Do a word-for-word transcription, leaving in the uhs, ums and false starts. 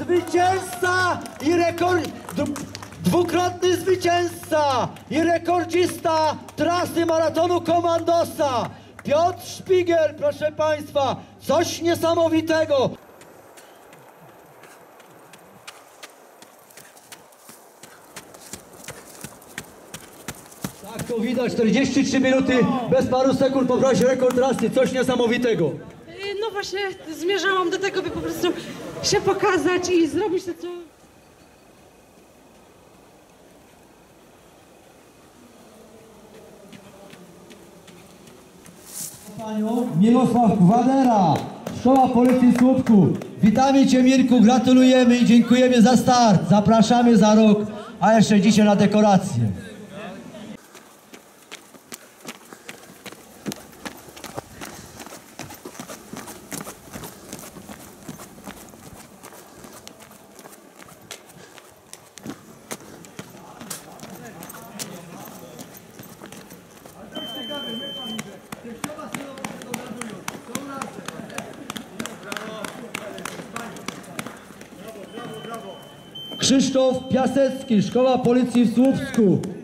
Zwycięzca i rekord... Dwukrotny zwycięzca i rekordzista trasy maratonu Komandosa Piotr Szpigiel, proszę Państwa, coś niesamowitego. Tak to widać, czterdzieści trzy minuty bez paru sekund pobrałeś rekord trasy, coś niesamowitego. No właśnie zmierzałam do tego, by po prostu się pokazać i zrobić to, co... Panią Mirosław Wadera, Szkoła Policji w Słupsku. Witamy Cię, Mirku, gratulujemy i dziękujemy za start. Zapraszamy za rok, a jeszcze dzisiaj na dekorację. Krzysztof Piasecki, Szkoła Policji w Słupsku.